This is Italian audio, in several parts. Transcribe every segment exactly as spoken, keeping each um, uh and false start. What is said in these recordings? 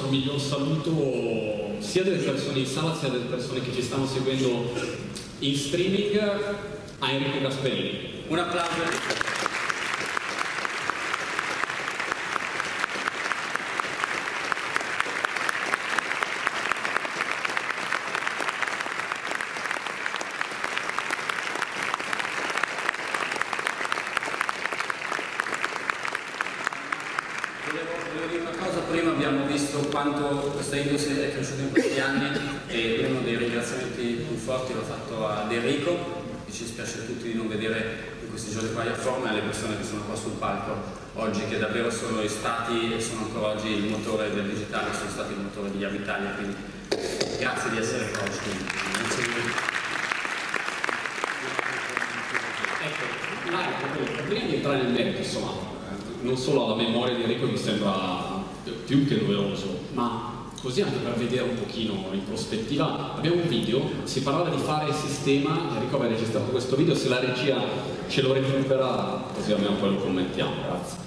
nostro miglior saluto sia delle persone in sala sia delle persone che ci stanno seguendo in streaming a Enrico Gasperini. Un applauso. Quanto questa industria è cresciuta in questi anni, e uno dei ringraziamenti più forti l'ho fatto ad Enrico, e ci dispiace a tutti di non vedere in questi giorni qua a forma, e alle persone che sono qua sul palco oggi, che davvero sono stati e sono ancora oggi il motore del digitale, sono stati il motore di Yam Italia, quindi grazie di essere qua oggi. Ecco, Marco, prima di entrare nel merito, insomma, non solo alla memoria di Enrico mi sembra più che doveroso, ma così anche per vedere un pochino in prospettiva. Abbiamo un video, si parlava di fare il sistema, Enrico aveva registrato questo video, se la regia ce lo recupera così almeno poi lo commentiamo. Grazie.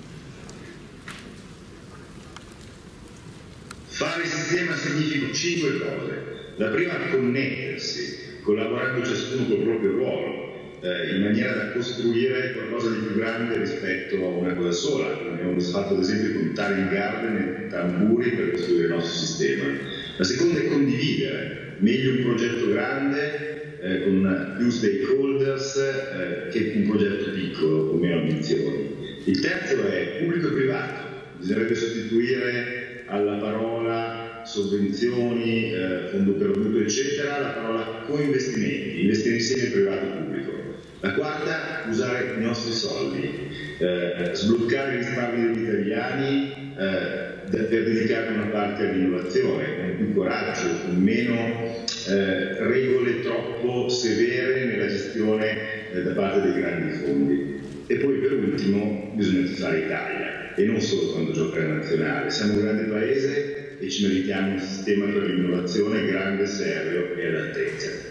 Fare il sistema significa cinque cose. La prima, connettersi, collaborando ciascuno col proprio ruolo, in maniera da costruire qualcosa di più grande rispetto a una cosa sola. Abbiamo fatto ad esempio con Taring Garden e Tamburi per costruire il nostro sistema. La seconda è condividere meglio un progetto grande eh, con più stakeholders eh, che un progetto piccolo con meno ambizioni. Il terzo è pubblico e privato. Bisognerebbe sostituire alla parola sovvenzioni, eh, fondo perduto eccetera la parola coinvestimenti, investire insieme privato e pubblico. La quarta, usare i nostri soldi, eh, sbloccare i risparmi degli italiani eh, per dedicare una parte all'innovazione, con più coraggio, con meno eh, regole troppo severe nella gestione eh, da parte dei grandi fondi. E poi per ultimo bisogna fare Italia, e non solo quando gioca la nazionale. Siamo un grande paese e ci meritiamo un sistema per l'innovazione grande, serio e all'altezza.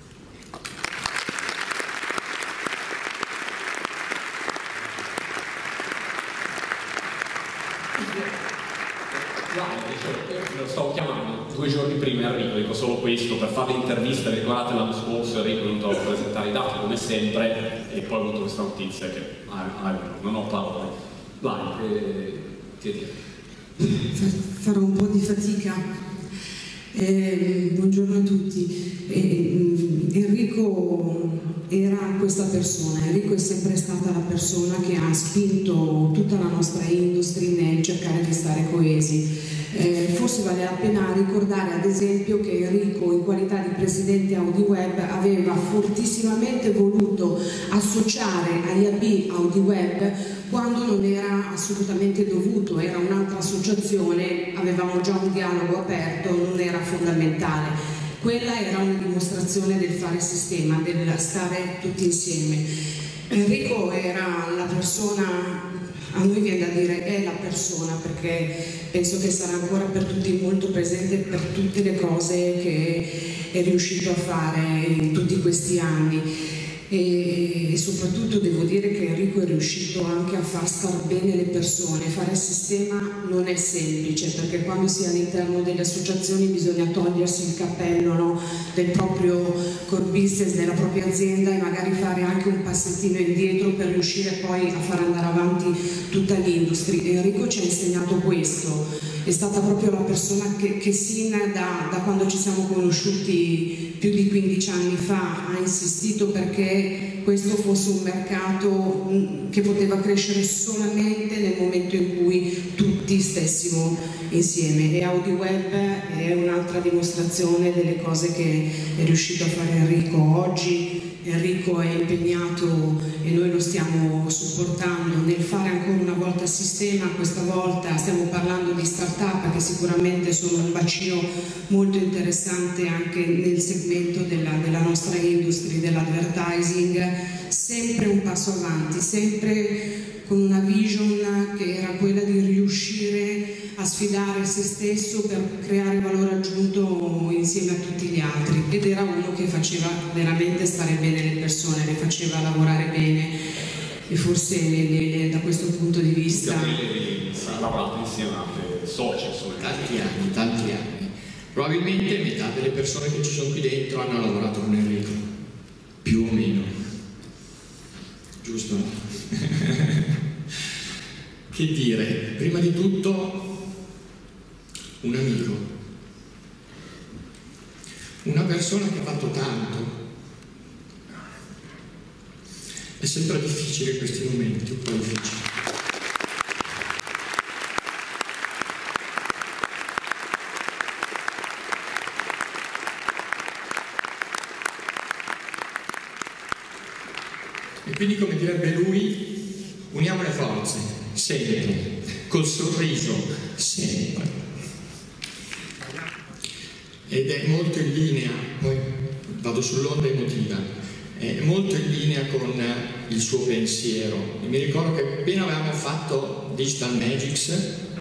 Lo stavo chiamando due giorni prima Enrico, dico solo questo per fare l'intervista, ricordate l'anno scorso Enrico è venuto a presentare i dati come sempre e poi ho avuto questa notizia che ah, ah, non ho parole. Vai, eh, che dire? Farò un po' di fatica. Eh, buongiorno a tutti. Eh, Enrico era questa persona, Enrico è sempre stata la persona che ha spinto tutta la nostra industria nel cercare di stare coesi. Eh, forse vale la pena ricordare ad esempio che Enrico in qualità di presidente AudiWeb aveva fortissimamente voluto associare agli A B AudiWeb quando non era assolutamente dovuto, era un'altra associazione, avevamo già un dialogo aperto, non era fondamentale. Quella era una dimostrazione del fare sistema, del stare tutti insieme. Enrico era la persona, a noi viene da dire è la persona, perché penso che sarà ancora per tutti molto presente per tutte le cose che è riuscito a fare in tutti questi anni. E, e soprattutto devo dire che Enrico è riuscito anche a far star bene le persone. Fare il sistema non è semplice, perché quando si è all'interno delle associazioni bisogna togliersi il cappello, no, del proprio core business, della propria azienda, e magari fare anche un passettino indietro per riuscire poi a far andare avanti tutta l'industria. Enrico ci ha insegnato questo, è stata proprio la persona che, che sin da, da quando ci siamo conosciuti più di quindici anni fa ha insistito perché questo fosse un mercato che poteva crescere solamente nel momento in cui tutti stessimo insieme, e AudiWeb è un'altra dimostrazione delle cose che è riuscito a fare Enrico. Oggi Enrico è impegnato e noi lo stiamo supportando nel fare ancora una volta sistema. Questa volta stiamo parlando di start-up che sicuramente sono un bacino molto interessante anche nel segmento della, della nostra industria, dell'advertising. Sempre un passo avanti, sempre con una vision che era quella di riuscire a sfidare se stesso per creare valore aggiunto insieme a tutti gli altri, ed era uno che faceva veramente stare bene le persone, le faceva lavorare bene. e forse le, le, da questo punto di vista... Si è lavorato insieme a soci, insomma. Tanti anni, tanti anni. Probabilmente metà delle persone che ci sono qui dentro hanno lavorato con Enrico, più o meno. Giusto? Che dire, prima di tutto un amico, una persona che ha fatto tanto. È sempre difficile questi momenti, un po' difficili. E quindi, come direbbe lui, uniamo le forze, sempre, col sorriso, sempre. Ed è molto in linea, poi vado sull'onda emotiva, è molto in linea con il suo pensiero. E mi ricordo che appena avevamo fatto Digital Magics,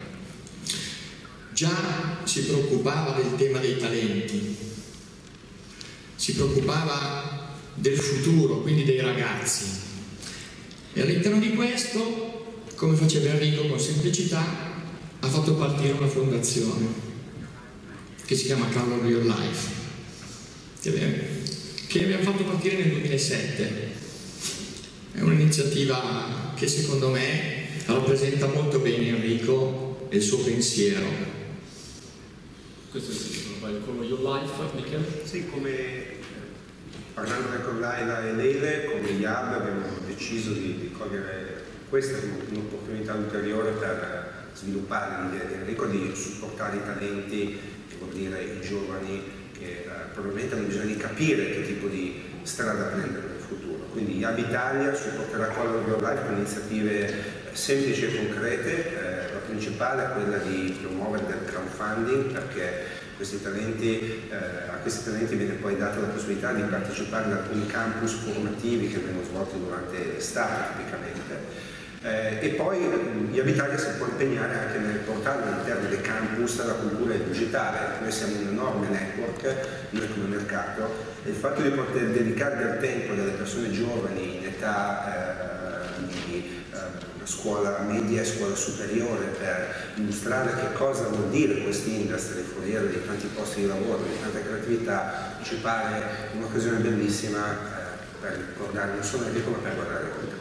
già si preoccupava del tema dei talenti, si preoccupava del futuro, quindi dei ragazzi. E all'interno di questo, come faceva Enrico con semplicità, ha fatto partire una fondazione che si chiama Color Your Life, che abbiamo fatto partire nel duemilasette. È un'iniziativa che secondo me rappresenta molto bene Enrico e il suo pensiero. Questo è il Color Your Life, Michele? Sì, come parlando con Laila e Leile, come I A B abbiamo deciso di, di cogliere questa come un'opportunità ulteriore per sviluppare l'idea di Enrico di supportare i talenti, che vuol dire i giovani che eh, probabilmente hanno bisogno di capire che tipo di strada prendere nel futuro. Quindi I A B Italia supporterà Color Your Life con iniziative semplici e concrete. Eh, la principale è quella di promuovere del crowdfunding, perché questi talenti, eh, a questi talenti viene poi data la possibilità di partecipare ad alcuni campus formativi che vengono svolti durante l'estate tipicamente. Eh, e poi I A B Italia si può impegnare anche nel portare all'interno dei campus la cultura digitale. Noi siamo un enorme network, noi come mercato, e il fatto di poter dedicare del tempo delle persone giovani in età eh, di eh, scuola media e scuola superiore per illustrare che cosa vuol dire quest'industria, foriera di tanti posti di lavoro, di tanta creatività, ci pare un'occasione bellissima eh, per ricordare non solo Enrico ma per guardare oltre.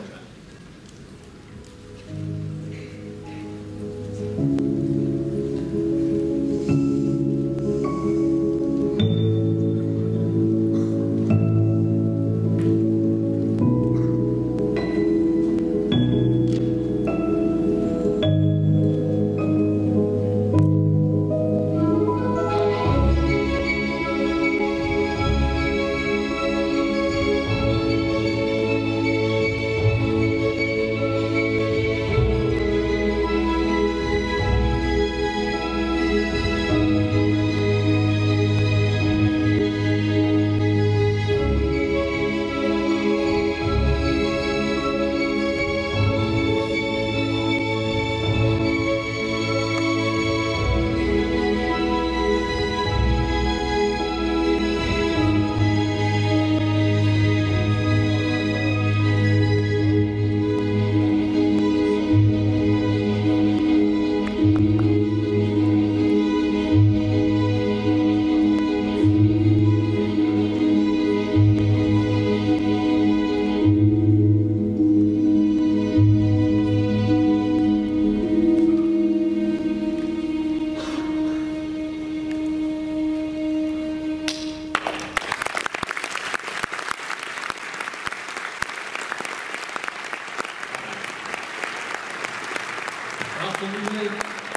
Comune